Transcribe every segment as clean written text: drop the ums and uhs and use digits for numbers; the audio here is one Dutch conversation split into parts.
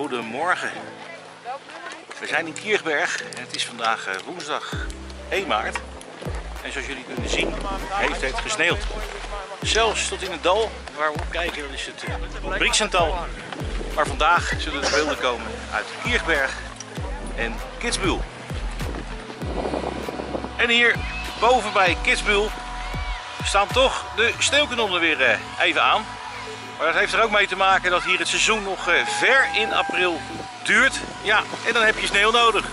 Goedemorgen. We zijn in Kirchberg en het is vandaag woensdag 1 maart. En zoals jullie kunnen zien heeft het gesneeuwd. Zelfs tot in het dal waar we op kijken, dat is het Brixental. Maar vandaag zullen er beelden komen uit Kirchberg en Kitzbühel. En hier boven bij Kitzbühel staan toch de sneeuwkanonnen weer even aan. Maar dat heeft er ook mee te maken dat hier het seizoen nog ver in april duurt. Ja, en dan heb je sneeuw nodig.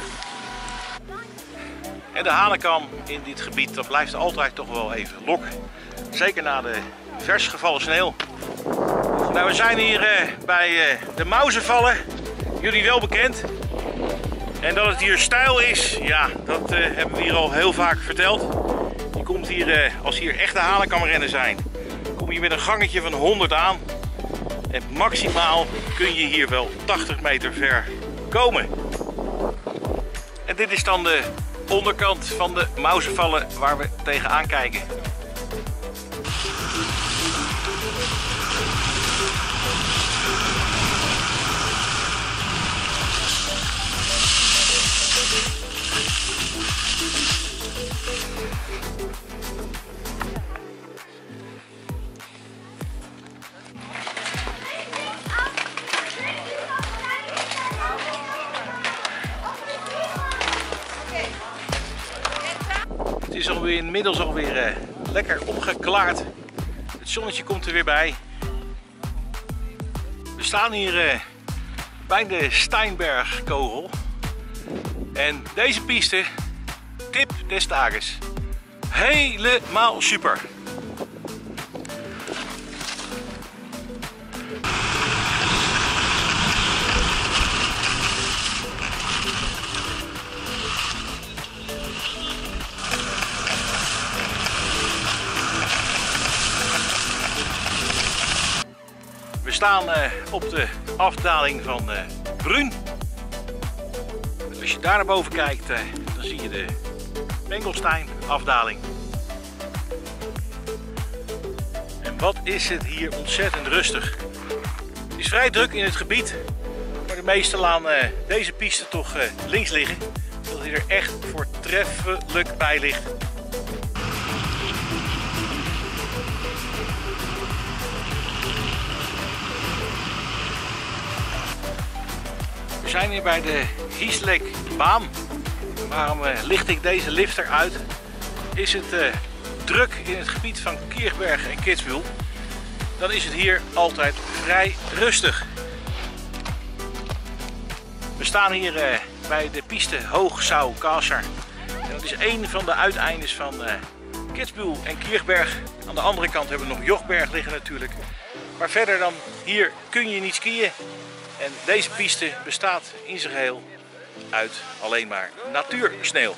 En de hanekam in dit gebied, dat blijft altijd toch wel even lokken. Zeker na de vers gevallen sneeuw. Nou, we zijn hier bij de Mauzenvallen. Jullie wel bekend. En dat het hier steil is, ja, dat hebben we hier al heel vaak verteld. Je komt hier, als hier echte hanekamrennen zijn, kom je met een gangetje van 100 aan. En maximaal kun je hier wel 80 meter ver komen. En dit is dan de onderkant van de Mauzenvallen waar we tegenaan kijken. Het is inmiddels alweer lekker opgeklaard. Het zonnetje komt er weer bij. We staan hier bij de Steinbergkogel. En deze piste, tip des dages. Helemaal super. We staan op de afdaling van Brunn. Als je daar naar boven kijkt, dan zie je de Bengelstein afdaling. En wat is het hier ontzettend rustig. Het is vrij druk in het gebied, maar de meesten laten deze piste toch links liggen. Dat hij er echt voortreffelijk bij ligt. We zijn hier bij de Hieslekbaan. Waarom licht ik deze lifter uit? Is het druk in het gebied van Kirchberg en Kitzbühel, dan is het hier altijd vrij rustig. We staan hier bij de piste Hoog-Sau-Kasser. En dat is een van de uiteindes van Kitzbühel en Kirchberg. Aan de andere kant hebben we nog Jochberg liggen natuurlijk. Maar verder dan hier kun je niet skiën. En deze piste bestaat in zijn geheel uit alleen maar natuursneeuw.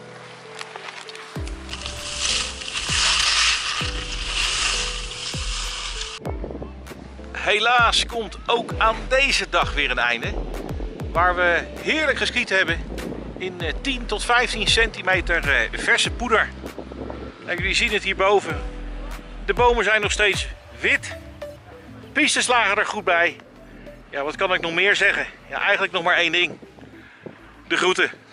Helaas komt ook aan deze dag weer een einde. Waar we heerlijk geskiet hebben in 10 tot 15 centimeter verse poeder. En jullie zien het hierboven. De bomen zijn nog steeds wit. Pistes lagen er goed bij. Ja, wat kan ik nog meer zeggen? Ja, eigenlijk nog maar één ding. De groeten.